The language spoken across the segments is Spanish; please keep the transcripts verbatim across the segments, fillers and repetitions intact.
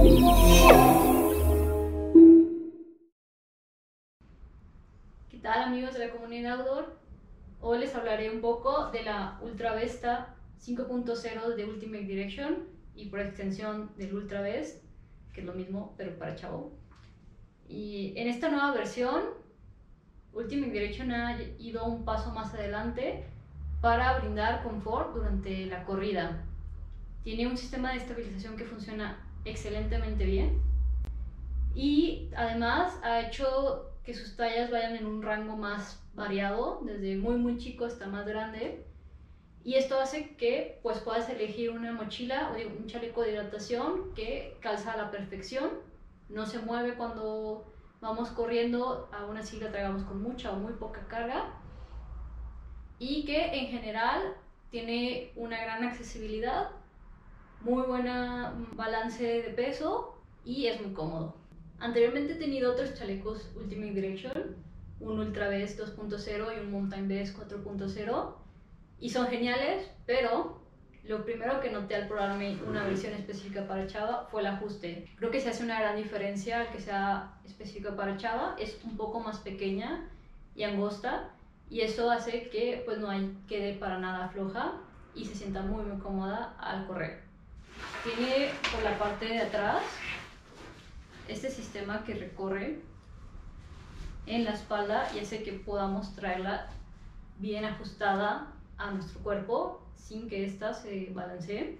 ¿Qué tal, amigos de la comunidad outdoor? Hoy les hablaré un poco de la Ultra Vesta cinco punto cero de Ultimate Direction y por extensión del Ultra Vest, que es lo mismo pero para chavo. Y en esta nueva versión, Ultimate Direction ha ido un paso más adelante para brindar confort durante la corrida. Tiene un sistema de estabilización que funciona excelentemente bien y además ha hecho que sus tallas vayan en un rango más variado, desde muy muy chico hasta más grande, y esto hace que pues puedas elegir una mochila o un chaleco de hidratación que calza a la perfección, no se mueve cuando vamos corriendo, aún así la tragamos con mucha o muy poca carga, y que en general tiene una gran accesibilidad, muy buena balance de peso y es muy cómodo. Anteriormente he tenido otros chalecos Ultimate Direction, un Ultra Vest dos punto cero y un Mountain Vest cuatro punto cero, y son geniales, pero lo primero que noté al probarme una versión específica para chava fue el ajuste. Creo que se hace una gran diferencia que sea específica para chava, es un poco más pequeña y angosta, y eso hace que pues no hay, quede para nada floja y se sienta muy muy cómoda al correr. Tiene por la parte de atrás este sistema que recorre en la espalda y hace que podamos traerla bien ajustada a nuestro cuerpo sin que ésta se balancee.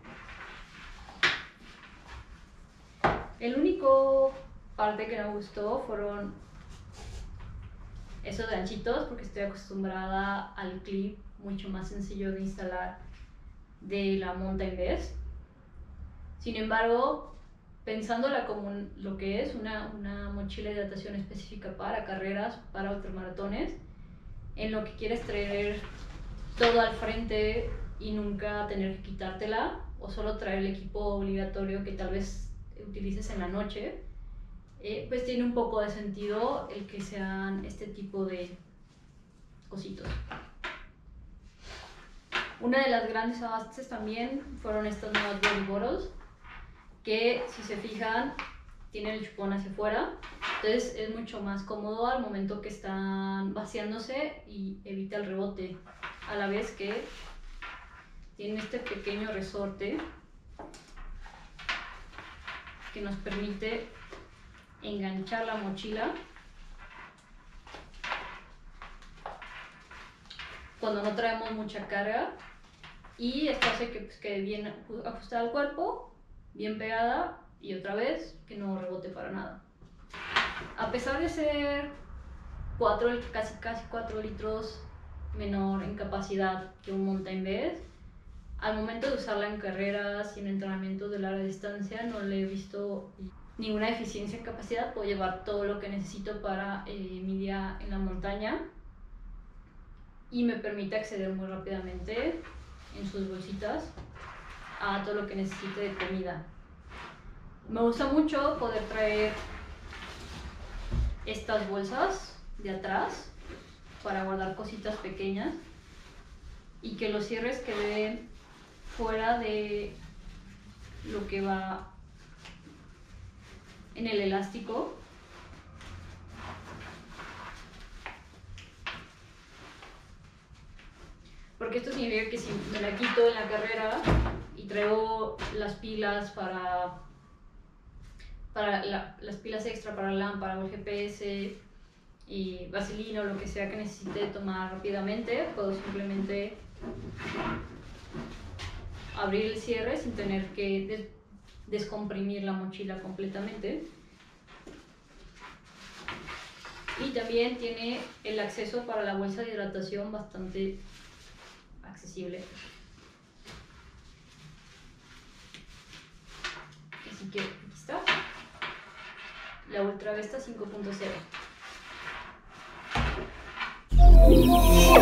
El único parte que no me gustó fueron esos ganchitos, porque estoy acostumbrada al clip mucho más sencillo de instalar de la Mountain Vest. Sin embargo, pensándola como lo que es una, una mochila de hidratación específica para carreras, para ultramaratones, en lo que quieres traer todo al frente y nunca tener que quitártela, o solo traer el equipo obligatorio que tal vez utilices en la noche, eh, pues tiene un poco de sentido el que sean este tipo de cositos. Una de las grandes avances también fueron estas nuevas body bottles, que si se fijan tienen el chupón hacia afuera, entonces es mucho más cómodo al momento que están vaciándose y evita el rebote, a la vez que tiene este pequeño resorte que nos permite enganchar la mochila cuando no traemos mucha carga, y esto hace que pues, quede bien ajustada al cuerpo, bien pegada, y otra vez que no rebote para nada. A pesar de ser cuatro, casi, casi cuatro litros menor en capacidad que un Mountain Vest, al momento de usarla en carreras y en entrenamientos de larga distancia no le he visto ninguna deficiencia en capacidad. Puedo llevar todo lo que necesito para eh, mi día en la montaña y me permite acceder muy rápidamente en sus bolsitas a todo lo que necesite de comida. Me gusta mucho poder traer estas bolsas de atrás para guardar cositas pequeñas y que los cierres queden fuera de lo que va en el elástico. Porque esto significa que si me la quito en la carrera y traigo las pilas para, para la, las pilas extra para la lámpara o el G P S y vaselina o lo que sea que necesite tomar rápidamente, puedo simplemente abrir el cierre sin tener que des descomprimir la mochila completamente. Y también tiene el acceso para la bolsa de hidratación bastante accesible. Así que aquí está la Ultra Vesta cinco punto cero.